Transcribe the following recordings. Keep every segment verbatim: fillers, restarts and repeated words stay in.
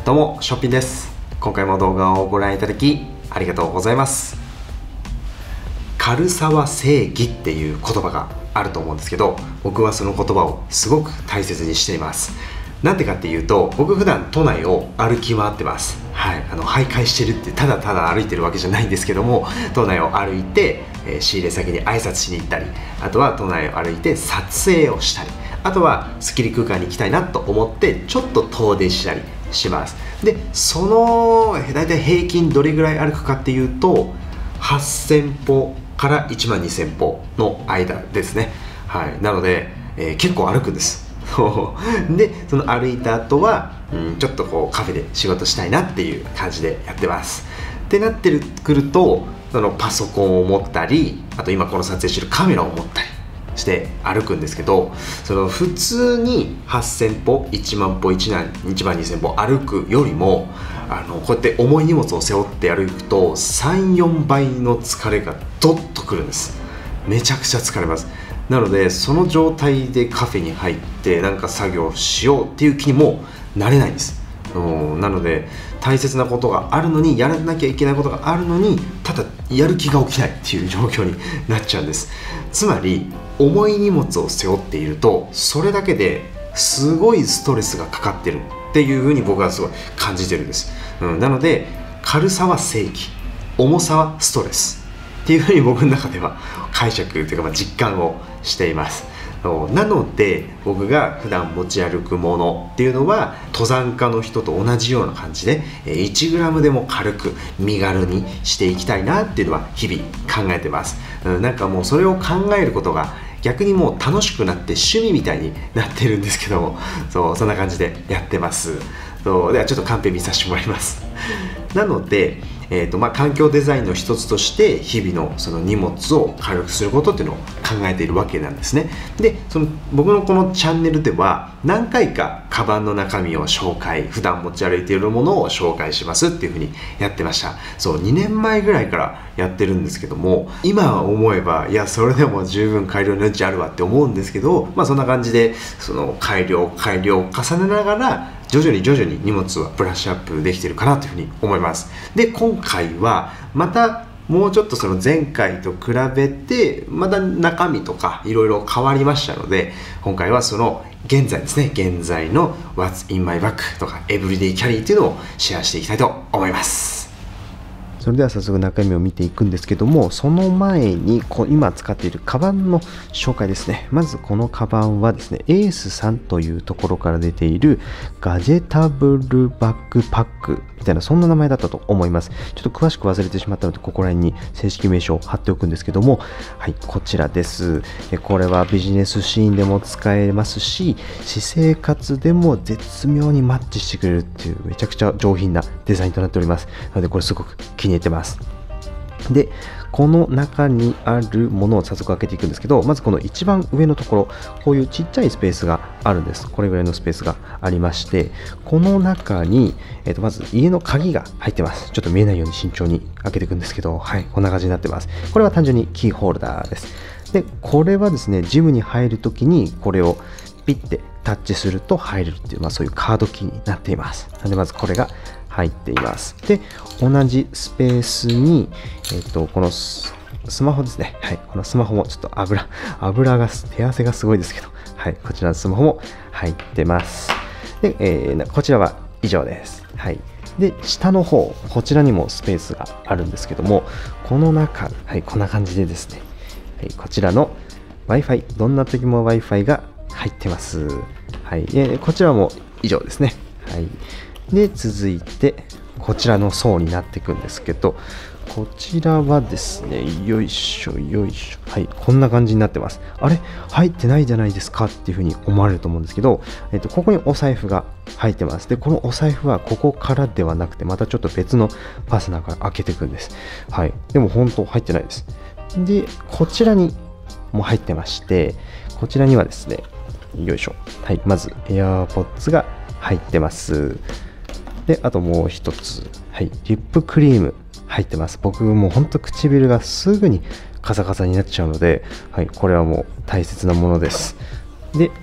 どうも、ショッピンです。今回も動画をご覧いただきありがとうございます。軽さは正義っていう言葉があると思うんですけど、僕はその言葉をすごく大切にしています。なんでかっていうと、僕普段都内を歩き回ってます。はい、あの徘徊してるってただただ歩いてるわけじゃないんですけども、都内を歩いて、えー、仕入れ先に挨拶しに行ったり、あとは都内を歩いて撮影をしたり、あとはスッキリ空間に行きたいなと思ってちょっと遠出したりします。で、その大体平均どれぐらい歩くかっていうと、はっせんぽからいちまんにせんぽの間ですね。はい、なので、えー、結構歩くんです。で、その歩いた後は、うん、ちょっとこうカフェで仕事したいなっていう感じでやってます。ってなってくると、そのパソコンを持ったり、あと今この撮影してるカメラを持ったりして歩くんですけど、その普通にはっせんぽ、いちまんぽ、いちまんにせんぽ歩くよりも、あのこうやって重い荷物を背負って歩くとさん、よんばいの疲れがドッとくるんです。めちゃくちゃ疲れます。なので、その状態でカフェに入ってなんか作業しようっていう気にもなれないんです。なので、大切なことがあるのに、やらなきゃいけないことがあるのに、ただやる気が起きないっていう状況になっちゃうんです。つまり、重い荷物を背負っていると、それだけですごいストレスがかかってるっていうふうに僕はすごい感じてるんです。うん、なので、軽さは正義、重さはストレスっていうふうに僕の中では解釈というか、まあ実感をしています。なので、僕が普段持ち歩くものっていうのは登山家の人と同じような感じで いちグラム でも軽く身軽にしていきたいなっていうのは日々考えてます。なんかもうそれを考えることが逆にもう楽しくなって趣味みたいになってるんですけども、そうそんな感じでやってます。そうではちょっとカンペ見させてもらいます。なので、えーとまあ、環境デザインの一つとして日々のその荷物を軽くすることっていうのを考えているわけなんですね。で、その僕のこのチャンネルでは何回かカバンの中身を紹介、普段持ち歩いているものを紹介しますっていうふうにやってました。そうにねんまえぐらいからやってるんですけども、今思えばいやそれでも十分改良の余地あるわって思うんですけど、まあそんな感じでその改良改良を重ねながら徐々に徐々に荷物はブラッシュアップできてるかなというふうに思います。で、今回はまたもうちょっとその前回と比べてまた中身とかいろいろ変わりましたので、今回はその現在ですね、現在の What's in my bag とか Everyday Carry っていうのをシェアしていきたいと思います。 それでは早速中身を見ていくんですけども、その前にこ今使っているカバンの紹介ですね。まずこのカバンはですね、エースさんというところから出ているガジェタブルバックパックみたいな、そんな名前だったと思います。ちょっと詳しく忘れてしまったので、ここら辺に正式名称を貼っておくんですけども、はい、こちらです。これはビジネスシーンでも使えますし、私生活でも絶妙にマッチしてくれるっていうめちゃくちゃ上品なデザインとなっております。なのでこれすごく気に入ってます。で、この中にあるものを早速開けていくんですけど、まずこの一番上のところ、こういうちっちゃいスペースがあるんです。これぐらいのスペースがありまして、この中に、えーと、まず家の鍵が入ってます。ちょっと見えないように慎重に開けていくんですけど、はい、こんな感じになってます。これは単純にキーホルダーです。で、これはですね、ジムに入るときにこれをピッてタッチすると入れるっていう、まあ、そういうカードキーになっています。なのでまずこれが入っています。で、同じスペースに、えっと、このスマホですね。はい。このスマホもちょっと油、油が、手汗がすごいですけど、はい。こちらのスマホも入ってます。で、えー、こちらは以上です。はい。で、下の方、こちらにもスペースがあるんですけども、この中、はい、こんな感じでですね、はい、こちらの Wi-Fi、どんな時も Wi-Fi が入ってます。はい。で、こちらも以上ですね。はい。で、続いてこちらの層になっていくんですけど、こちらはですね、よいしょよいしょ、はい、こんな感じになってます。あれ入ってないじゃないですかっていうふうに思われると思うんですけど、えっと、ここにお財布が入ってます。で、このお財布はここからではなくて、またちょっと別のファスナーから開けていくんです。はい。でも本当入ってないです。で、こちらにも入ってまして、こちらにはですね、よいしょ、はい、まず AirPods が入ってます。で、あともう一つ、はい、リップクリーム入ってます。僕もうほんと唇がすぐにカサカサになっちゃうので、はい、これはもう大切なものです。で、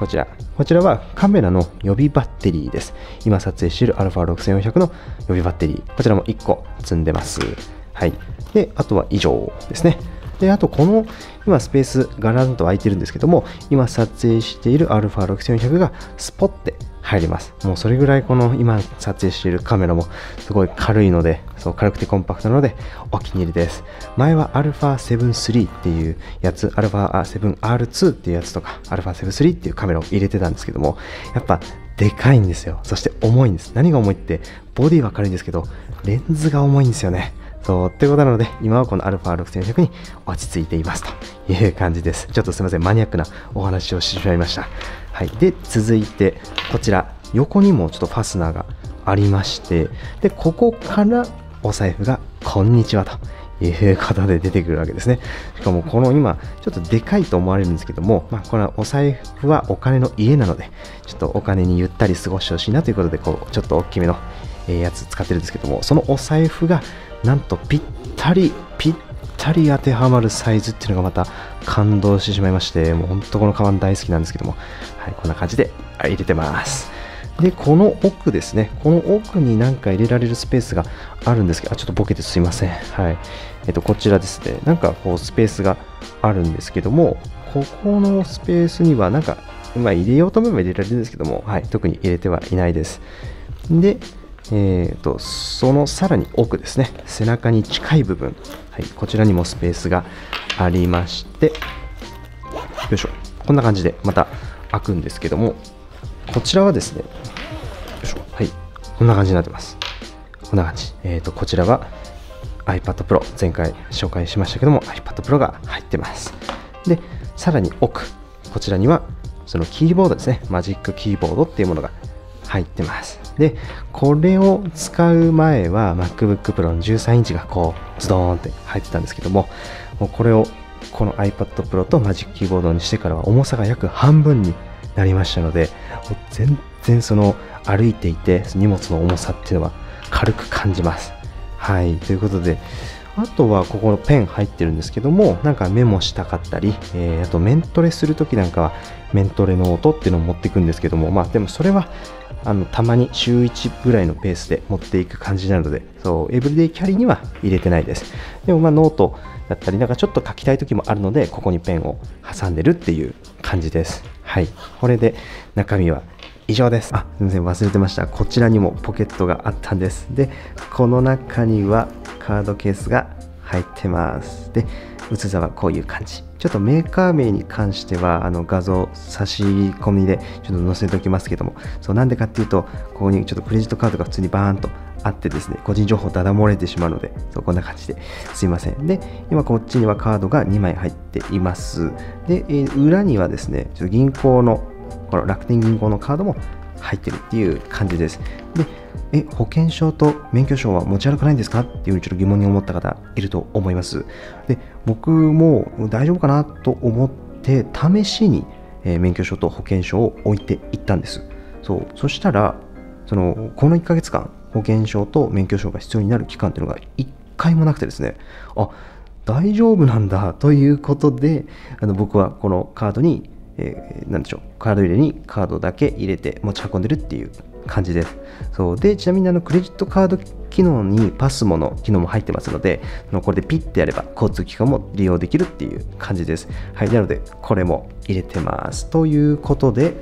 こちら。こちらはカメラの予備バッテリーです。今撮影している アルファろくせんよんひゃく の予備バッテリー。こちらもいっこ積んでます。はい。で、あとは以上ですね。で、あとこの今スペースガランと空いてるんですけども、今撮影している アルファろくせんよんひゃく がスポッて入ります。もうそれぐらいこの今撮影しているカメラもすごい軽いので、そう軽くてコンパクトなのでお気に入りです。前は アルファセブンスリー っていうやつ、アルファセブンアールツー っていうやつとか、アルファセブンスリー っていうカメラを入れてたんですけども、やっぱでかいんですよ。そして重いんです。何が重いって、ボディは軽いんですけど、レンズが重いんですよね。そうってことなので、今はこの アルファろくせんよんひゃく に落ち着いていますという感じです。ちょっとすみません、マニアックなお話をしてしまいました。はい。で、続いて、こちら、横にもちょっとファスナーがありまして、で、ここからお財布がこんにちはということで出てくるわけですね。しかもこの今、ちょっとでかいと思われるんですけども、まあ、このお財布はお金の家なので、ちょっとお金にゆったり過ごしてほしいなということで、こう、ちょっと大きめのやつ使ってるんですけども、そのお財布がなんとぴったり、ぴったり当てはまるサイズっていうのがまた感動してしまいまして、もう本当このカバン大好きなんですけども、はい、こんな感じで入れてます。で、この奥ですね、この奥になんか入れられるスペースがあるんですけど、あ、ちょっとボケてすいません。はい。えっと、こちらですね、なんかこうスペースがあるんですけども、ここのスペースにはなんか、まあ入れようと思えば入れられるんですけども、はい、特に入れてはいないです。で、えーと、そのさらに奥ですね、背中に近い部分、はい、こちらにもスペースがありまして、よいしょ、こんな感じでまた開くんですけども、こちらはですね、よいしょ、はい、こんな感じになってます。こんな感じ。えーと、こちらは iPad Pro、前回紹介しましたけども、iPad Pro が入ってます。で、さらに奥、こちらにはそのキーボードですね、マジックキーボードっていうものが入ってます。で、これを使う前は MacBook Pro のじゅうさんインチがこうズドーンって入ってたんですけども、もうこれをこの iPad Pro とマジックキーボードにしてからは重さが約半分になりましたので、もう全然その歩いていて荷物の重さっていうのは軽く感じます。はい、ということで、あとはここのペン入ってるんですけども、なんかメモしたかったり、えー、あとメントレするときなんかはメントレノートっていうのを持っていくんですけども、まあでもそれはあのたまに週いちぐらいのペースで持っていく感じなので、そうエブリデイキャリーには入れてないです。でもまあノートだったり、なんかちょっと書きたい時もあるので、ここにペンを挟んでるっていう感じです。はい、これで中身は以上です。あ、すみません、忘れてました。こちらにもポケットがあったんです。で、この中にはカードケースが入ってます。で、薄さはこういう感じ。ちょっとメーカー名に関してはあの画像差し込みでちょっと載せておきますけども、そうなんでかっていうと、ここにちょっとクレジットカードが普通にバーンとあってですね、個人情報だだ漏れてしまうので、そうこんな感じですいません。で、今こっちにはカードがにまい入っています。で、えー、裏にはですね、ちょっと銀行のこの楽天銀行のカードも入ってるっていう感じです。で、え、保険証と免許証は持ち歩かないんですかっていうふうにちょっと疑問に思った方いると思います。で、僕も大丈夫かなと思って試しに、えー、免許証と保険証を置いていったんです。そう、そしたら、そのこのいっかげつかん保険証と免許証が必要になる期間っていうのがいっかいもなくてですね、あ、大丈夫なんだということで、あの僕はこのカードにえー、なんでしょう、カード入れにカードだけ入れて持ち運んでるっていう感じです。そうで、ちなみにあのクレジットカード機能にパスモの機能も入ってますので、これでピッてやれば交通機関も利用できるっていう感じです。はい、なのでこれも入れてます。ということで、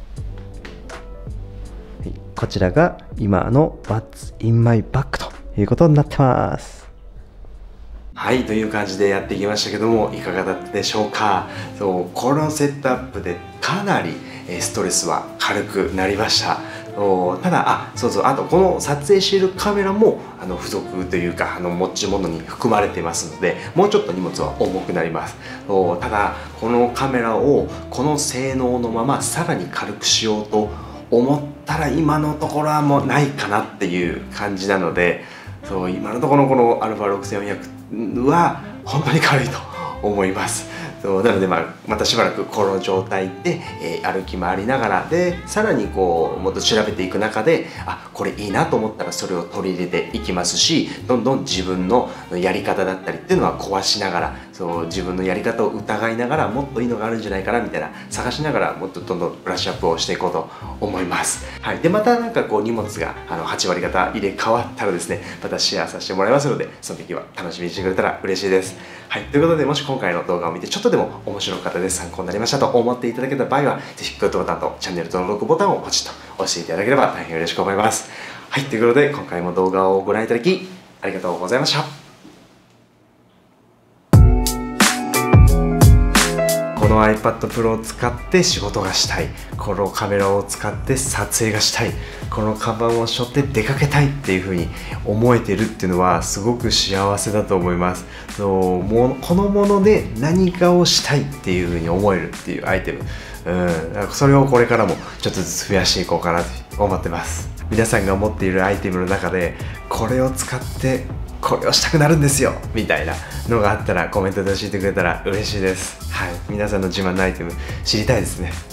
はい、こちらが今の What's in my bag ということになってます。 はい、という感じでやってきましたけども、いかがだったでしょうか。そう、このセットアップでかなりストレスは軽くなりました。ただ、あ、そうそう、あとこの撮影しているカメラもあの付属というかあの持ち物に含まれてますので、もうちょっと荷物は重くなります。ただ、このカメラをこの性能のままさらに軽くしようと思ったら、今のところはもうないかなっていう感じなので、そう今のところこの アルファろくせんよんひゃくは本当に軽いと思います。そうなので、まあ、またしばらくこの状態で、えー、歩き回りながらで、さらにこうもっと調べていく中で、あ、これいいなと思ったらそれを取り入れていきますし、どんどん自分のやり方だったりっていうのは壊しながら、そそう自分のやり方を疑いながらもっといいのがあるんじゃないかなみたいな探しながらもっとどんどんブラッシュアップをしていこうと思います。はい、でまたなんかこう荷物があのはち割方入れ替わったらですねまたシェアさせてもらいますのでその時は楽しみにしてくれたら嬉しいです。はい、ということでもし今回の動画を見てちょっとでも面白かったです参考になりましたと思っていただけた場合はぜひグッドボタンとチャンネル登録ボタンをポチッと押していただければ大変嬉しく思います。はい、ということで今回も動画をご覧いただきありがとうございました。この iPad Pro を使って仕事がしたい、このカメラを使って撮影がしたい、このカバンを背負って出かけたいっていう風に思えてるっていうのはすごく幸せだと思います。そうもうこのもので何かをしたいっていう風に思えるっていうアイテム、うん、それをこれからもちょっとずつ増やしていこうかなと思ってます。皆さんが持っているアイテムの中でこれを使ってこれをしたくなるんですよみたいなのがあったらコメントで教えてくれたら嬉しいです。はい、皆さんの自慢のアイテム知りたいですね。